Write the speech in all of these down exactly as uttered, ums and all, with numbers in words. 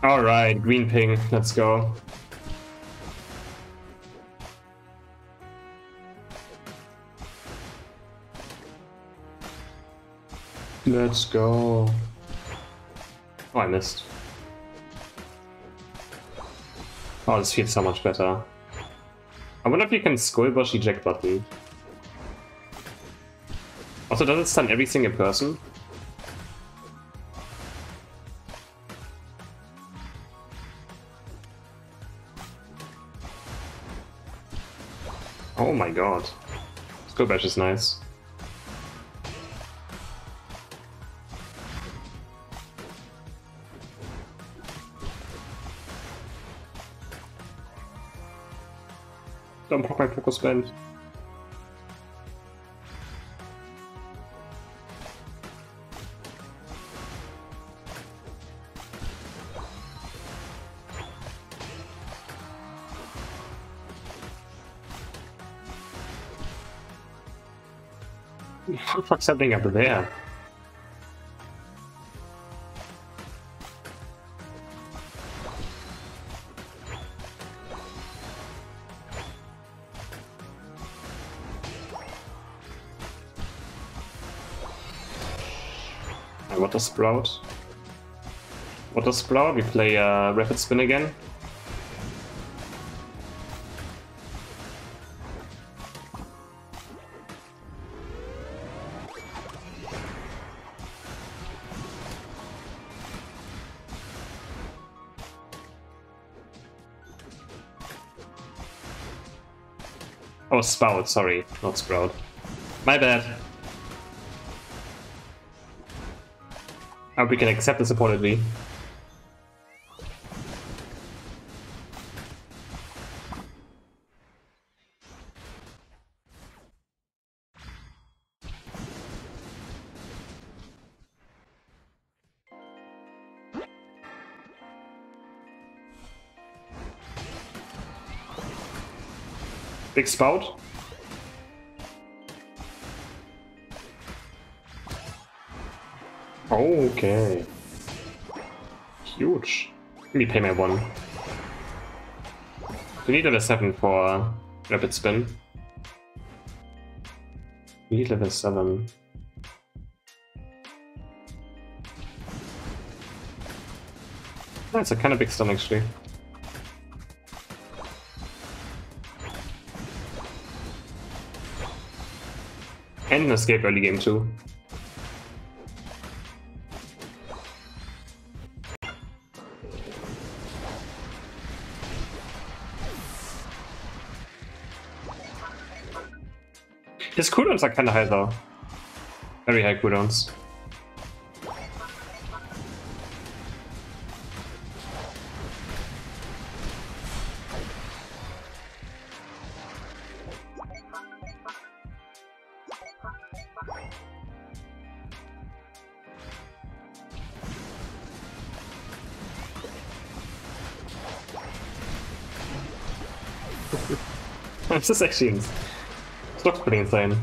Alright, green ping, let's go. Let's go. Oh, I missed. Oh, this feels so much better. I wonder if you can Skullbush eject button. Also, does it stun every single person? Oh my god. Skullbash is nice. Don't block my focus band. What the fuck's happening up there? Water Sprout. Water Sprout, we play uh, Rapid Spin again. Oh, Spout, sorry, not Sprout. My bad. I hope we can accept the supported V. Big Spout. Okay. Huge. Let me pay my one. We need level seven for Rapid Spin. We need level seven. That's a kind of big stun actually. And an escape early game too. His cooldowns are kinda high though. Very high cooldowns. This is actually ins this looks pretty insane.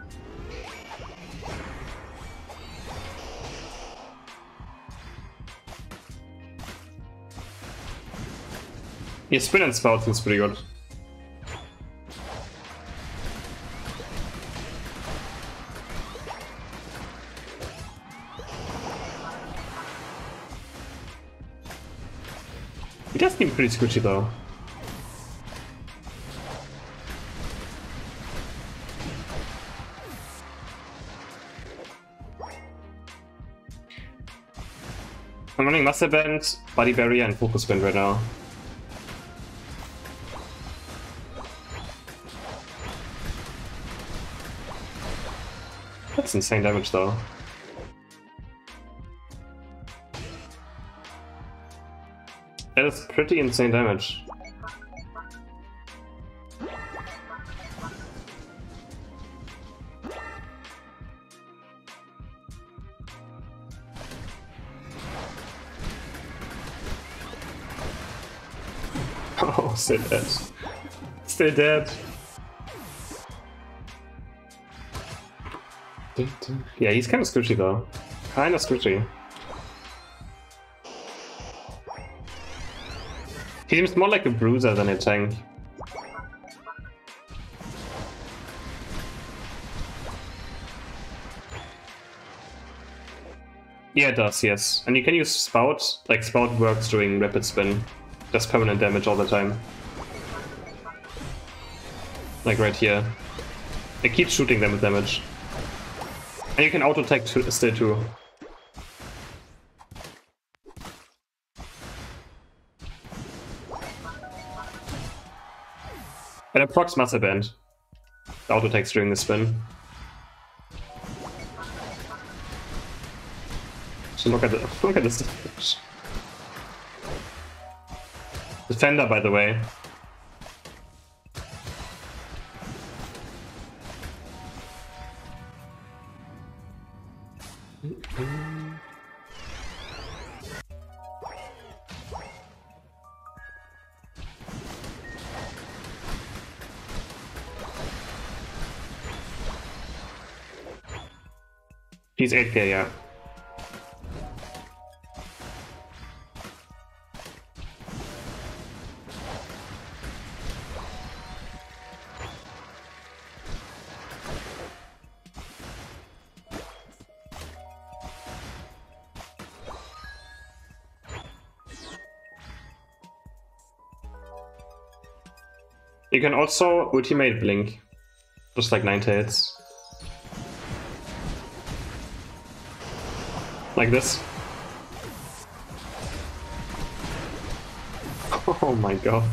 Yeah, Spin and Spout seems pretty good. He does seem pretty squishy though. I'm running Muscle Band, Body Barrier, and Focus Band right now. That's insane damage though. That is pretty insane damage. Oh, still dead. Still dead. Yeah, he's kind of squishy though. Kind of squishy. He seems more like a bruiser than a tank. Yeah, it does, yes. And you can use Spout. Like, Spout works during Rapid Spin. Does permanent damage all the time. Like right here. It keeps shooting them with damage. And you can auto-attack still too. And it procs Muscle Band. The auto-attacks during the spin. So look at the look at this damage. Defender, by the way. He's eight K, yeah. You can also ultimate Blink, just like Ninetales. Like this. Oh my god.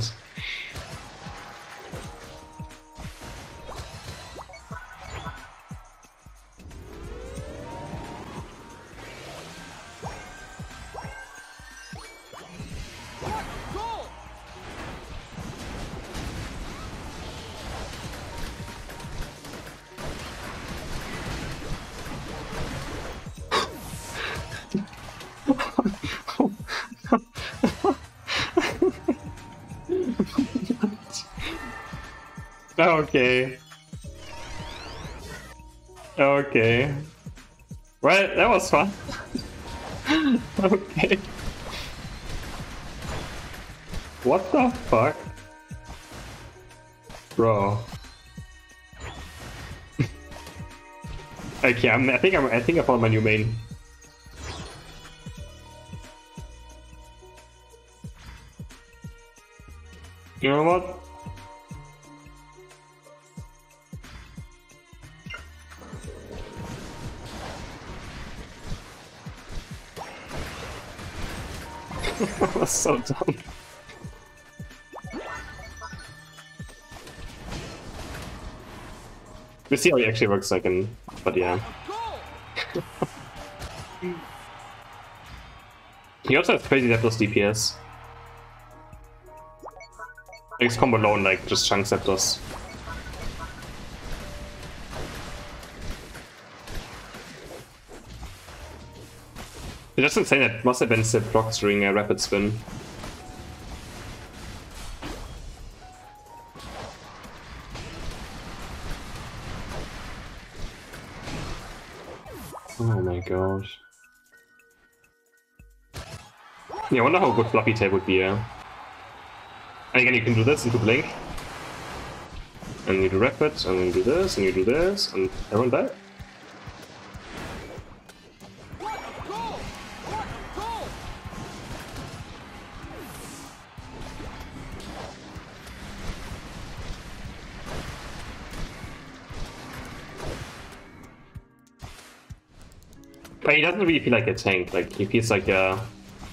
Okay. Okay. Well, that was fun. Okay. What the fuck? Bro. Okay, I'm, I think I'm, I think I found my new main. You know what? That was so dumb. We see how he actually works second, but yeah. He also has crazy Zapdos D P S. His combo alone, like, just chunks Zapdos. It's just insane that must have been still blocks during a Rapid Spin. Oh my gosh. Yeah, I wonder how good Fluffy Tail would be, yeah. And again, you can do this into Blink. And you do Rapid, and then you do this, and you do this, and everyone died. But he doesn't really feel like a tank, like he feels like a...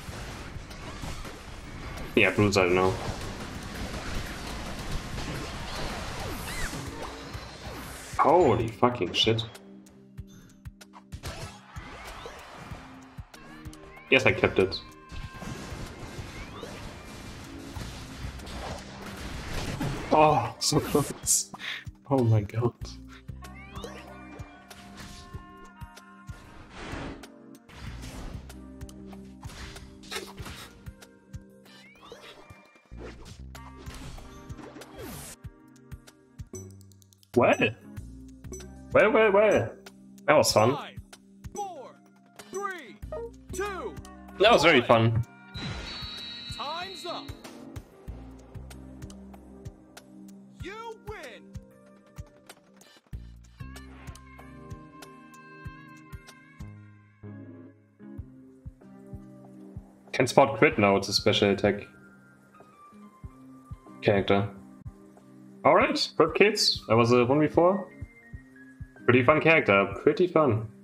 Yeah, Bruce, I don't know. Holy fucking shit. Yes, I kept it. Oh, so close. Oh my god. Well, well, well, well. That was fun. Five, four, three, two, That was very fun. time's up. Can spot crit now, it's a special attack character. Alright, Prep Kids, that was a one v four. Pretty fun character, pretty fun.